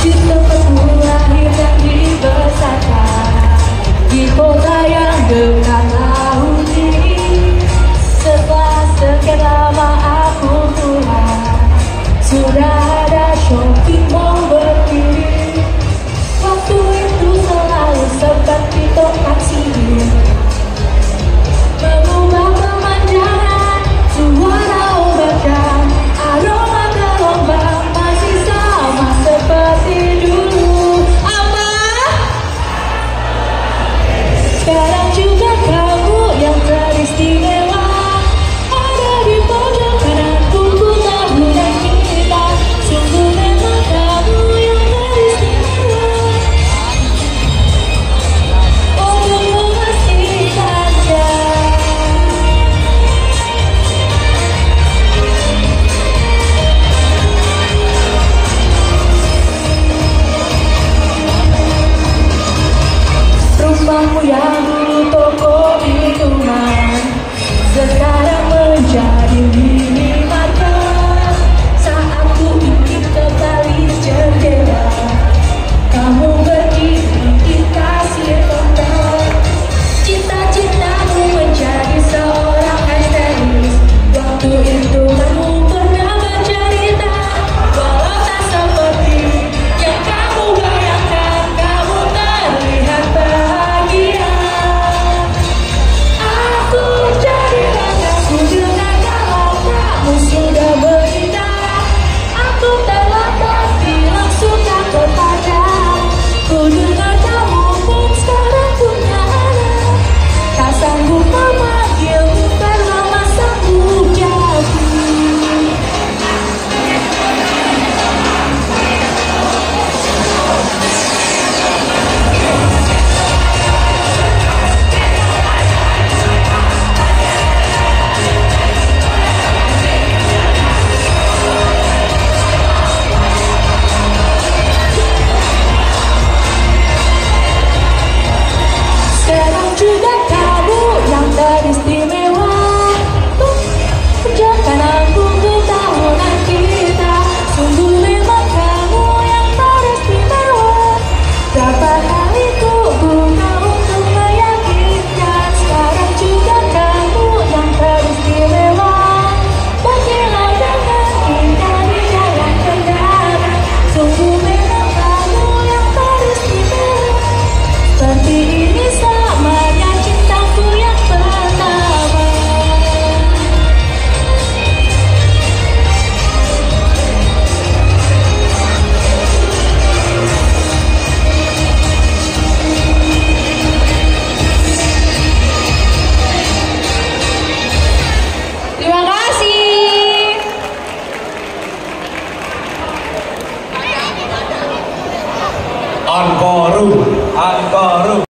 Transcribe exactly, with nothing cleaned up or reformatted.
Cintaku lahir dan dibesarkan di kota yang dekat laut ini. Setelah sekian lama aku pulang, sudah ada shopping mall berdiri. Waktu itu selalu seperti tongkat sihir, mengubah pemandangan, suara ombak dan aroma gelombang masih sama seperti dulu. Apa? Sekarang juga kamu yang teristimewa ada di pojok kanan buku tahunan kita. Sungguh memang kamu yang teristimewa untuk memastikannya. Rumahmu yang dulu toko minuman sekarang menjadi minimarket. Saat ku ingin kembali jendela, kamu berdiri di kasir konter. Cita-citamu menjadi seorang estetis. Waktu itu kamu pernah bercerita, walau tak seperti yang kamu bayangkan, kamu terlihat bahagia. Aku jadi rasaku dengan kalau kamu sudah menikah. Aku telah pasti langsung tak kepada. Ku dengar kamu pun sekarang punya anak. Tak sanggup memanggilmu karena masaku jauh. Sekarang juga kamu yang teristimewa untuk perjalanan buku tahunan kita. Sungguh memang kamu yang teristimewa. Berapa kali ku buka untuk meyakinkan. Sekarang juga kamu yang teristimewa. Pergilah dengan indah di jalan kendaraan. Sungguh memang kamu yang teristimewa. Seperti ini selamanya cintaku yang pertama. Terima kasih. Ankoru, Ankoru.